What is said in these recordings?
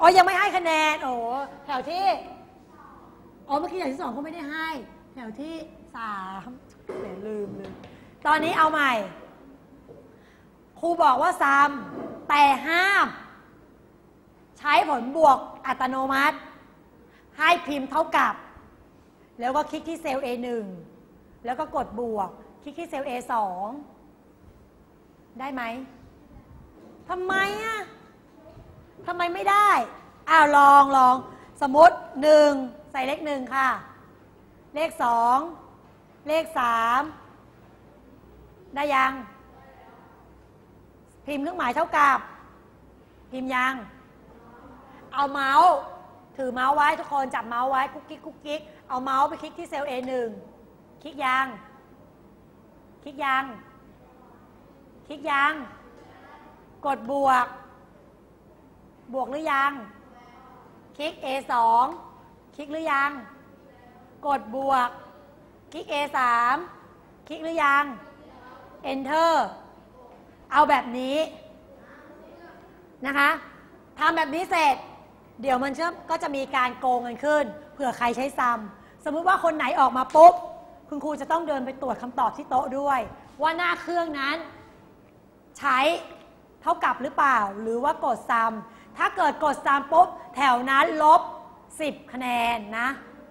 อ๋อยังไม่ให้คะแนนโอ้แถวที่อ๋อเมื่อกี้แถวที่2ก็ไม่ได้ให้แถวที่3เดี๋ยวลืมเลยตอนนี้เอาใหม่ครูบอกว่าซ้ำแต่ห้ามใช้ผลบวกอัตโนมัติให้พิมพ์เท่ากับแล้วก็คลิกที่เซลล์ A1 แล้วก็กดบวกคลิกที่เซลล์ A2 ได้ไหมทำไมอ่ะทำไมไม่ได้อ้าวลองสมมติ1ใส่เลข1ค่ะเลข2เลข3ได้ยังพิมพ์เครื่องหมายเท่ากับพิมพ์ยังเอาเมาส์ถือเมาส์ไว้ทุกคนจับเมาส์ไว้กุ๊กกิ๊กเอาเมาส์ไปคลิกที่เซลล์ A1 คลิกยังคลิกยังกดบวกหรือยังคลิก A2 คลิกหรือยังกดบวกคลิก A3 คลิกหรือยัง Enter เอาแบบนี้นะคะทำแบบนี้เสร็จเดี๋ยวมันก็จะมีการโกงกันขึ้นเผื่อใครใช้ซ้ำสมมุติว่าคนไหนออกมาปุ๊บคุณครูจะต้องเดินไปตรวจคำตอบที่โต๊ะด้วยว่าหน้าเครื่องนั้นใช้เท่ากับหรือเปล่าหรือว่ากดซ้ำถ้าเกิดกดซ้ำปุ๊บแถวนั้นลบ10คะแนนนะ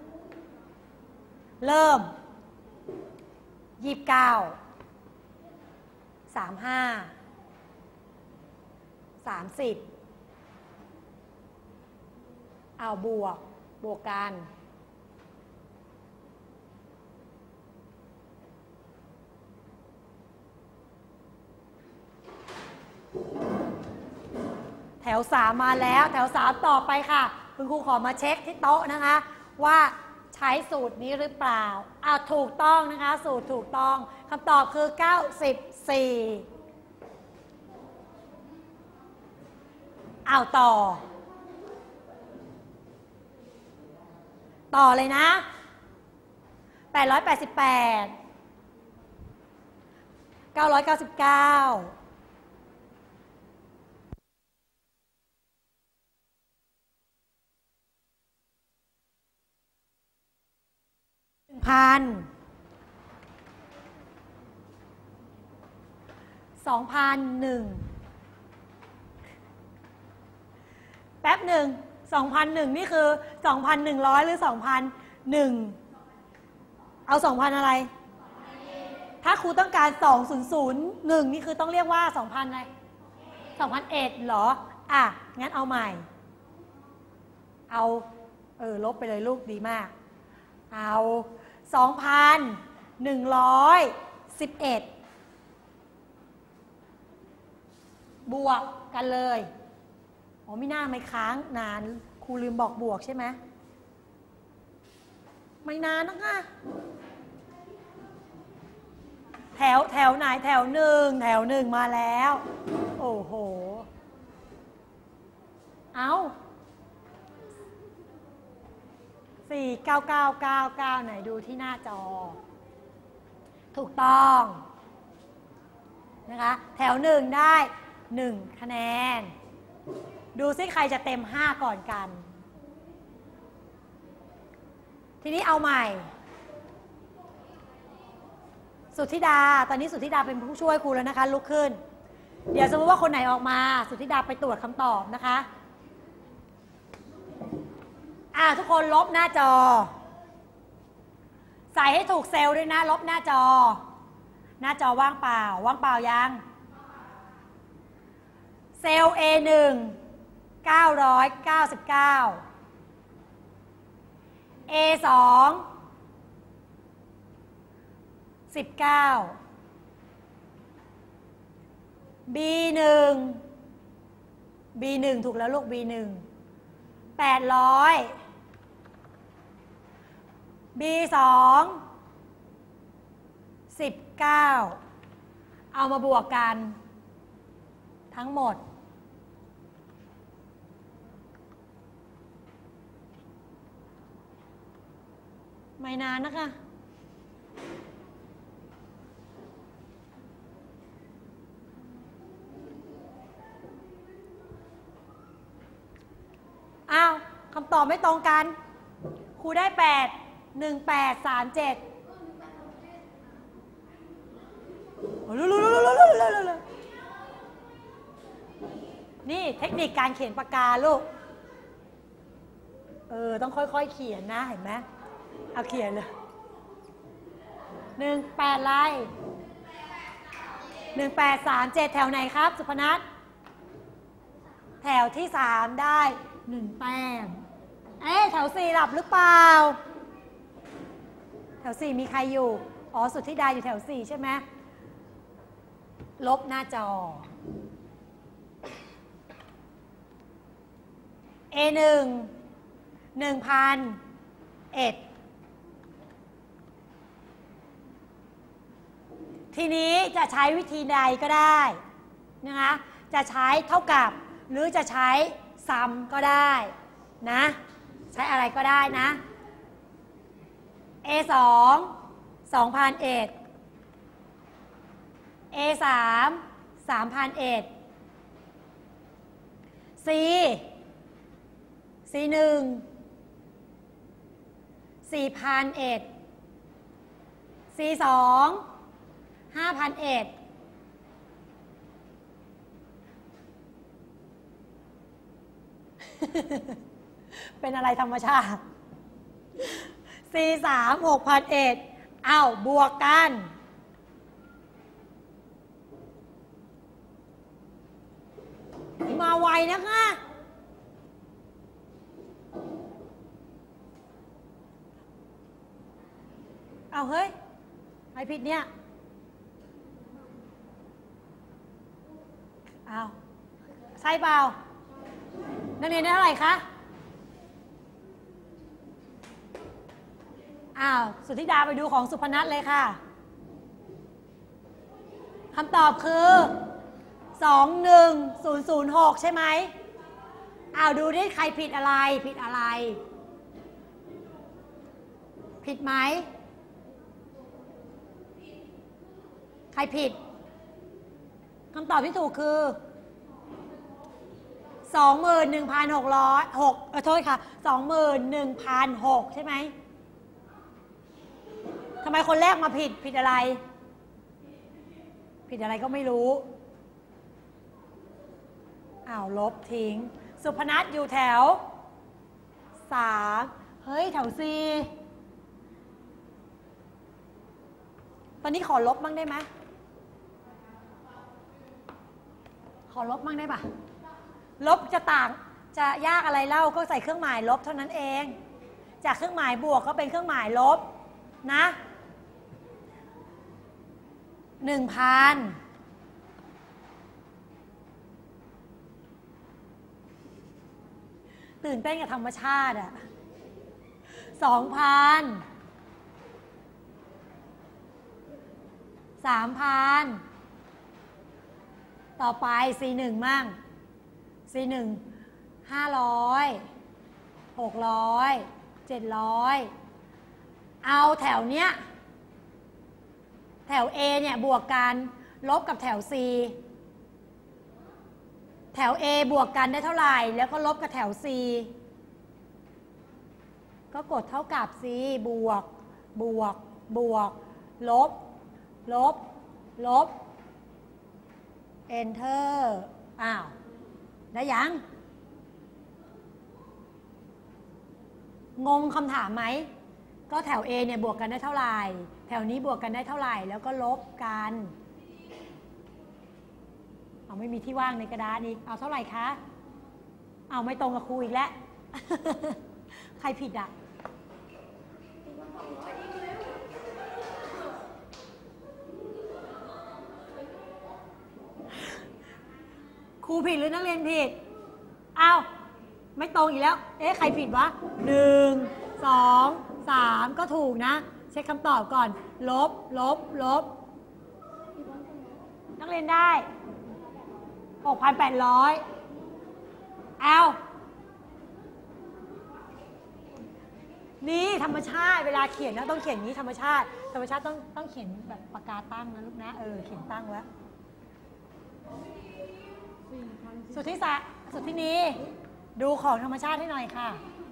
เริ่ม29 35 30เอาบวกกันแถว3มาแล้วแถว3ต่อไปค่ะคุณครูขอมาเช็คที่โต๊ะนะคะว่าใช้สูตรนี้หรือเปล่าถูกต้องนะคะสูตรถูกต้องคำตอบคือ94ต่อเลยนะ888 999 1,000 2,001แป๊บหนึ่ง2,001นี่คือ 2,100 หรือ 2,001เอา 2,000 อะไรถ้าครูต้องการ2001นี่คือต้องเรียกว่า 2,000 อะไร 2,001เหรองั้นเอาใหม่เอาลบไปเลยลูกดีมากเอา2,111บวกกันเลยไม่น่าไม่ค้างนานครูลืมบอกบวกใช่ไหมไม่นานนะคะแถวไหนแถวหนึ่งมาแล้วโอ้โหเอา49999ไหนดูที่หน้าจอถูกต้องนะคะแถว1ได้1คะแนนดูซิใครจะเต็ม5ก่อนกันทีนี้เอาใหม่สุทธิดาตอนนี้สุทธิดาเป็นผู้ช่วยครูแล้วนะคะลุกขึ้นเดี๋ยวสมมติว่าคนไหนออกมาสุทธิดาไปตรวจคำตอบนะคะทุกคนลบหน้าจอใส่ให้ถูกเซลล์ด้วยนะลบหน้าจอว่างเปล่ายังเซลล์ A1 999 A2 19 B1 ถูกแล้วลูก B1 800 B2 19เอามาบวกกันทั้งหมดไม่นานนะคะคำตอบไม่ตรงกันครูได้8 1 8 3 7นี่เทคนิคการเขียนปากกาลูกต้องค่อยๆเขียนนะเห็นไหมเอาเขียนเลย18ไล่18 3 7แถวไหนครับสุพนัทแถวที่3ได้1แต้มแถว4หลับหรือเปล่าแถว4มีใครอยู่อ๋อสุทธิดาอยู่แถว4ใช่ไหมลบหน้าจอ A1 1,001ทีนี้จะใช้วิธีใดก็ได้นะคะจะใช้เท่ากับหรือจะใช้ซ้ำก็ได้นะใช้อะไรก็ได้นะ A2 2,001 A3 3,001 C1 4,001 C2 5,001เป็นอะไรธรรมชาติ C3 6,001อ้าวบวกกันมาไวนะคะเอาเฮ้ยไอผิดเนี่ยเอาใช่เปล่านักเรียนได้เท่าไหร่คะอ้าวสุทธิดาไปดูของสุพนัทเลยค่ะคำตอบคือ21006ใช่ไหมอ้าวดูดิใครผิดอะไรผิดอะไรผิดไหมใครผิดคำตอบที่ถูกคือ21,606โทษค่ะ21,006ใช่ไหมทำไมคนแรกมาผิดอะไรผิดอะไรก็ไม่รู้อ้าวลบทิ้งสุพนัทอยู่แถว3เฮ้ยแถว4ตอนนี้ขอลบบ้างได้ไหมขอลบบ้างได้ปะลบจะต่างจะยากอะไรเล่าก็ใส่เครื่องหมายลบเท่านั้นเองจากเครื่องหมายบวกก็เป็นเครื่องหมายลบนะ 1,000ตื่นเต้นกับธรรมชาติอ่ะ2,000 3,000ต่อไป C1 มั่ง C1 500 600 700เอาแถวเนี้ยแถว A เนี่ยบวกกันลบกับแถว C แถว A บวกกันได้เท่าไหร่แล้วก็ลบกับแถว C ก็กดเท่ากับ C บวกลบลบ Enter อ้าวได้ยังงงคำถามไหมก็แถว A เนี่ยบวกกันได้เท่าไหร่แถวนี้บวกกันได้เท่าไหร่แล้วก็ลบกันเอาไม่มีที่ว่างในกระดานอีกเอาเท่าไหร่คะเอาไม่ตรงกับครูอีกแล้ว ใครผิดอ่ะครูผิดหรือนักเรียนผิดอ้าวไม่ตรงอีกแล้วใครผิดวะ1 2 3ก็ถูกนะเช็คคำตอบก่อนลบนักเรียนได้ 6,800เอานี่ธรรมชาติเวลาเขียนนะต้องเขียนนี้ธรรมชาติต้องเขียนแบบปากกาตั้งนะลูกนะเขียนตั้งไว้สุทธินีดูของธรรมชาติให้หน่อยค่ะ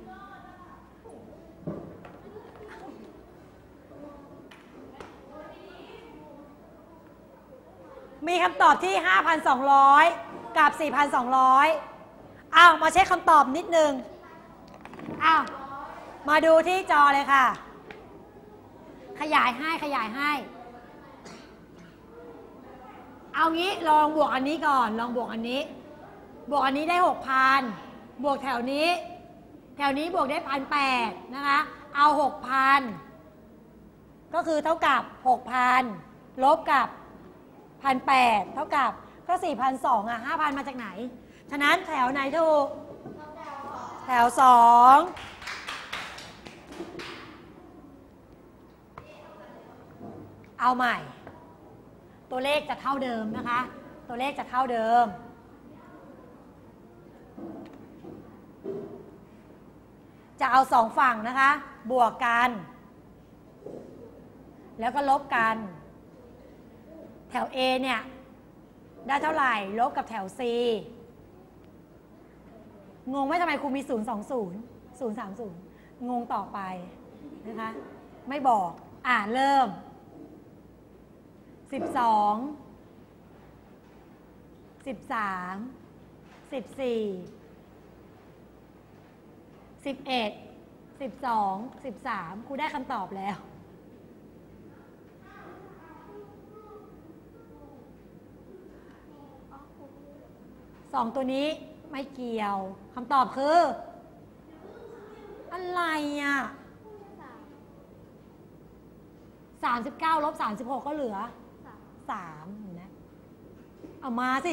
มีคำตอบที่ 5,200 กับ 4,200 อ้าวมาเช็คคำตอบนิดนึงอ้าวมาดูที่จอเลยค่ะขยายให้เอางี้ลองบวกอันนี้ก่อนลองบวกอันนี้บวกอันนี้ได้ 6,000 บวกแถวนี้บวกได้ 1,800 นะคะเอา 6,000 ก็คือเท่ากับ 6,000 ลบกับ 1,800 เท่ากับก็ 4,200 อ่ะ 5,000 มาจากไหนฉะนั้นแถวไหนถูกแถว 2เอาใหม่ตัวเลขจะเท่าเดิมนะคะตัวเลขจะเท่าเดิมจะเอาสองฝั่งนะคะบวกกันแล้วก็ลบกันแถว A เนี่ยได้เท่าไหร่ลบกับแถว C งงไหมทำไมครูมี 020 030 งงต่อไปนะคะไม่บอกเริ่ม12 13 14 11 12 13ครูได้คำตอบแล้ว2ตัวนี้ไม่เกี่ยวคำตอบคืออะไรอ่ะ39 ลบ 36ก็เหลือ3เห็นไหมเอามาสิ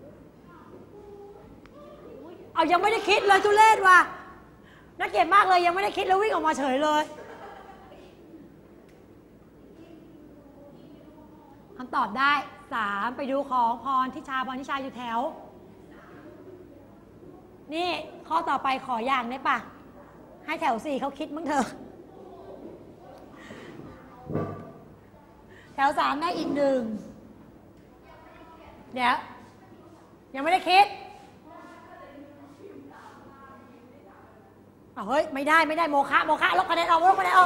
เอายังไม่ได้คิดเลยทุเรศว่ะน่าเกลียดมากเลยยังไม่ได้คิดแล้ววิ่งออกมาเฉยเลยคำตอบได้3ไปดูของพรทิชาอยู่แถวนี่ข้อต่อไปขออย่างได้ปะให้แถว4เขาคิดมั้งเถอะแถว3ได้อีก1เดี๋ยวยังไม่ได้คิดเฮ้ยไม่ได้โมฆะลบคะแนนออก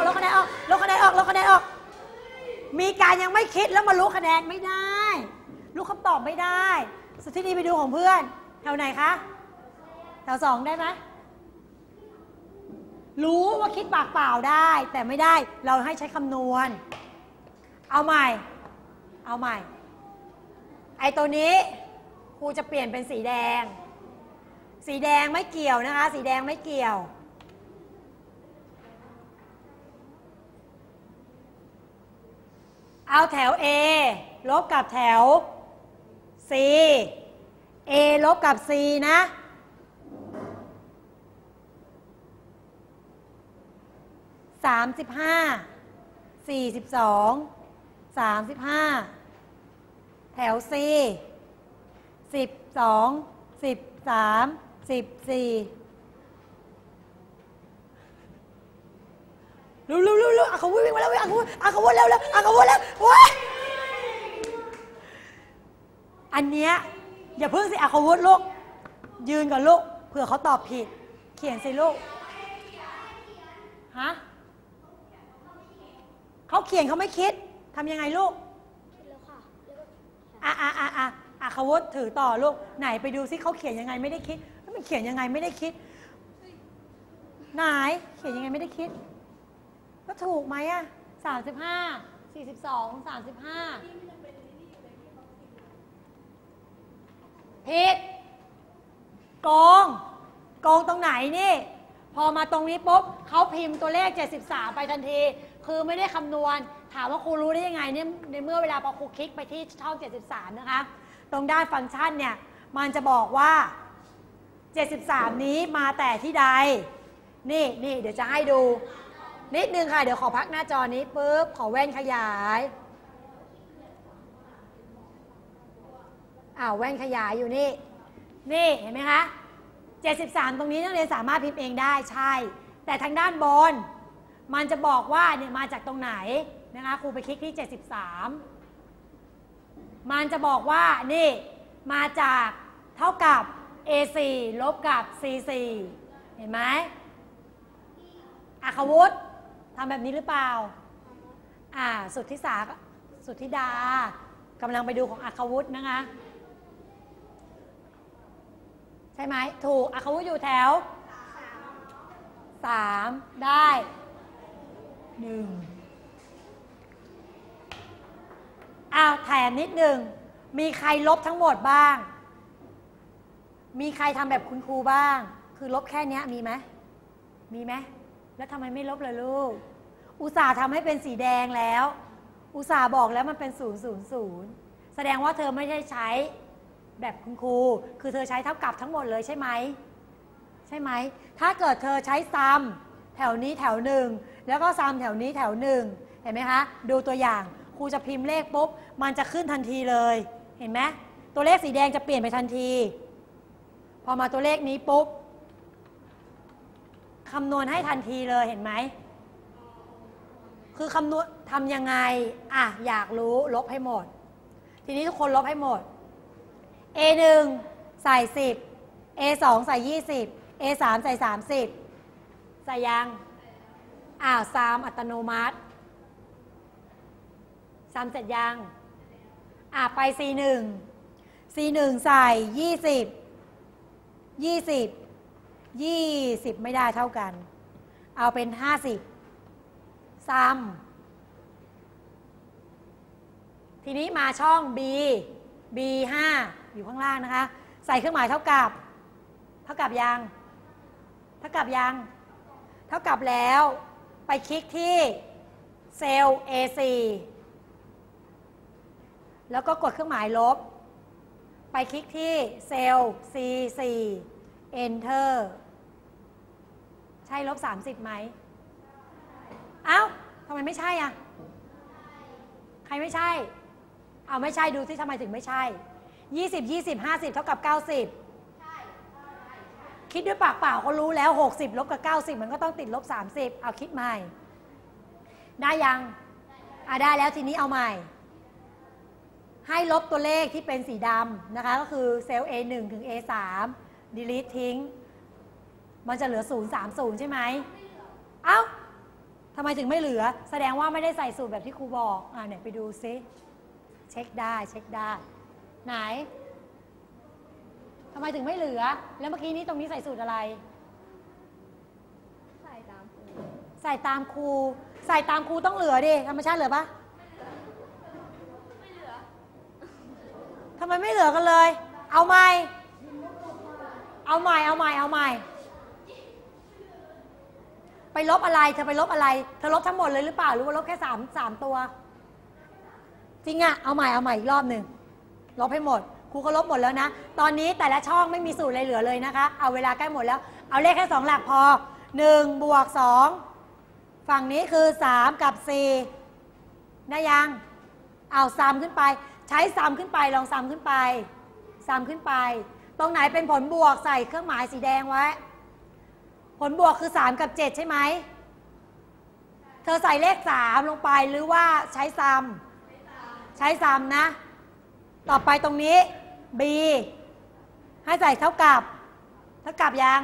มีการยังไม่คิดแล้วมารู้คะแนนไม่ได้รู้คำตอบไม่ได้สุดที่นี่ไปดูของเพื่อนแถวไหนคะแถว2ได้ไหมรู้ว่าคิดปากเปล่าได้แต่ไม่ได้เราให้ใช้คำนวณเอาใหม่ไอ้ตัวนี้ครูจะเปลี่ยนเป็นสีแดงไม่เกี่ยวนะคะสีแดงไม่เกี่ยวเอาแถว A ลบกับแถว C A ลบกับ C นะ35 42 35แถว C 12 13 14เร็วอาคาวุธวิ่งมาแล้วอาคาวุธเร็วว้ายอันเนี้ยอย่าเพิ่งสิอาคาวุธลูกยืนก่อนลูกเผื่อเขาตอบผิดเขียนสิลูกฮะเขาเขียนเขาไม่คิดทำยังไงลูกคิดแล้วค่ะอาคาวุธถือต่อลูกไหนไปดูซิเขาเขียนยังไงไม่ได้คิดแล้วมันเขียนยังไงไม่ได้คิดไหนเขียนยังไงไม่ได้คิดก็ถูกไหม35 42 35ผิดโกงตรงไหนนี่พอมาตรงนี้ปุ๊บเขาพิมพ์ตัวเลข73ไปทันทีคือไม่ได้คำนวณถามว่าครูรู้ได้ยังไงเนี่ยในเมื่อเวลาพอครูคลิกไปที่ช่อง73นะคะตรงด้านฟังก์ชันเนี่ยมันจะบอกว่า73นี้มาแต่ที่ใดนี่เดี๋ยวจะให้ดูนิดนึงค่ะเดี๋ยวขอพักหน้าจอนี้ปุ๊บขอแว่นขยายแว่นขยายอยู่นี่เห็นไหมคะ73ตรงนี้นักเรียนสามารถพิมพ์เองได้ใช่แต่ทางด้านบนมันจะบอกว่าเนี่ยมาจากตรงไหนนะคะครูไปคลิกที่73มันจะบอกว่านี่มาจากเท่ากับ A4 ลบกับ C4 เห็นไหมอาคาวุธทำแบบนี้หรือเปล่าสุทธิดากำลังไปดูของอัควุฒินะคะใช่ไหมถูกอัควุฒิอยู่แถว3ได้1แถมนิดหนึ่งมีใครลบทั้งหมดบ้างมีใครทำแบบคุณครูบ้างคือลบแค่นี้มีไหมมีไหมแล้วทำไมไม่ลบเลยลูกอุตส่าห์ทำให้เป็นสีแดงแล้วอุตส่าห์บอกแล้วมันเป็น000แสดงว่าเธอไม่ได้ใช้แบบคุณครูคือเธอใช้เท่ากับทั้งหมดเลยใช่ไหมใช่ไหมถ้าเกิดเธอใช้ซ้ำแถวนี้แถวหนึ่งแล้วก็ซ้ำแถวนี้แถวหนึ่งเห็นไหมคะดูตัวอย่างครูจะพิมพ์เลขปุ๊บมันจะขึ้นทันทีเลยเห็นไหมตัวเลขสีแดงจะเปลี่ยนไปทันทีพอมาตัวเลขนี้ปุ๊บคำนวณให้ทันทีเลยเห็นไหมคือคำนวณทำยังไงอยากรู้ลบให้หมดทีนี้ทุกคนลบให้หมด A1 ใส่10 A2 ใส่20 A3 ใส่30ใส่ยังซ้ำอัตโนมัติซ้ำเสร็จยังไป C1 ใส่20ไม่ได้เท่ากันเอาเป็น50ซ้ำทีนี้มาช่อง B5 อยู่ข้างล่างนะคะใส่เครื่องหมายเท่ากับยังเท่ากับแล้วไปคลิกที่เซลล์ A4 แล้วก็กดเครื่องหมายลบไปคลิกที่เซลล์ C4 Enter ใช่ลบ30ไหมทำไมไม่ใช่ใครไม่ใช่ไม่ใช่ดูที่ทำไมถึงไม่ใช่20 50เท่ากับ90คิดด้วยปากเปล่าเขารู้แล้ว60ลบกับ90มันก็ต้องติดลบ30เอาคิดใหม่ได้ยังได้แล้วทีนี้เอาใหม่ให้ลบตัวเลขที่เป็นสีดำนะคะก็คือเซลล์ A1 ถึง A3 delete ทิ้งมันจะเหลือ030ใช่ไหมทำไมถึงไม่เหลือแสดงว่าไม่ได้ใส่สูตรแบบที่ครูบอกเนี่ยไปดูซิเช็คได้ไหนทำไมถึงไม่เหลือแล้วเมื่อกี้นี้ตรงนี้ใส่สูตรอะไรใส่ตามครูใส่ตามครูต้องเหลือดิธรรมชาติเหลือปะไม่เหลือทำไมไม่เหลือกันเลยเอาใหม่ไปลบอะไรเธอไปลบอะไรเธอลบทั้งหมดเลยหรือเปล่าหรือว่าลบแค่3ตัวจริงเอาใหม่อีกรอบหนึ่งลบให้หมดครูก็ลบหมดแล้วนะตอนนี้แต่ละช่องไม่มีสูตรอะไรเหลือเลยนะคะเอาเวลาใกล้หมดแล้วเอาเลขแค่2หลักพอ1 บวก 2ฝั่งนี้คือ3กับ4ได้ยังเอาซ้ำขึ้นไปใช้ซ้ำขึ้นไปลองซ้ำขึ้นไปตรงไหนเป็นผลบวกใส่เครื่องหมายสีแดงไว้ผลบวกคือ3กับ7ใช่ไหมเธอใส่เลข3ลงไปหรือว่าใช้ซ้ำนะต่อไปตรงนี้ B ให้ใส่เท่ากับยัง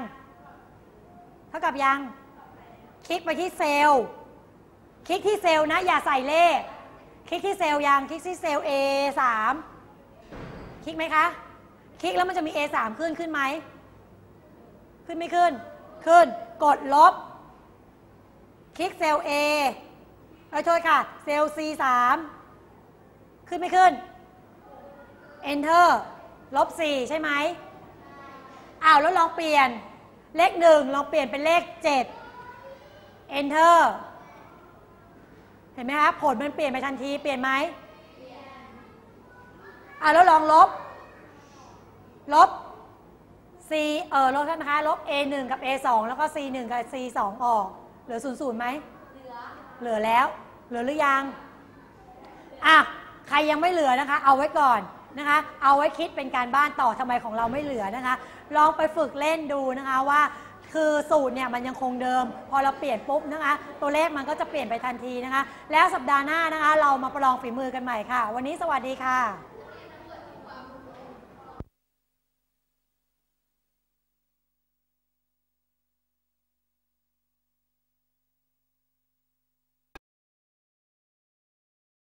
คลิกไปที่เซลล์นะอย่าใส่เลขคลิกที่เซลล์ยังคลิกที่เซลล์ A3 คลิกไหมคะคลิกแล้วมันจะมี A3 ขึ้นไหมขึ้นไม่ขึ้นกดลบคลิกเซลล์ A โทษค่ะเซลล์ C3 ขึ้นไม่ขึ้น Enter ลบ4ใช่ไหมแล้วลองเปลี่ยนเลข1ลองเปลี่ยนเป็นเลข7 Enter เห็นไหมคะผลมันเปลี่ยนไปทันทีเปลี่ยนไหมแล้วลองลบC ลบนะคะลบ A1 กับ A2 แล้วก็ C1 กับ C2 ออกเหลือ00ไหมเหลือแล้วเหลือหรือยังใครยังไม่เหลือนะคะเอาไว้ก่อนนะคะเอาไว้คิดเป็นการบ้านต่อทำไมของเราไม่เหลือนะคะลองไปฝึกเล่นดูนะคะว่าคือสูตรเนี่ยมันยังคงเดิมพอเราเปลี่ยนปุ๊บนะคะตัวเลขมันก็จะเปลี่ยนไปทันทีนะคะแล้วสัปดาห์หน้านะคะเรามาประลองฝีมือกันใหม่ค่ะวันนี้สวัสดีค่ะ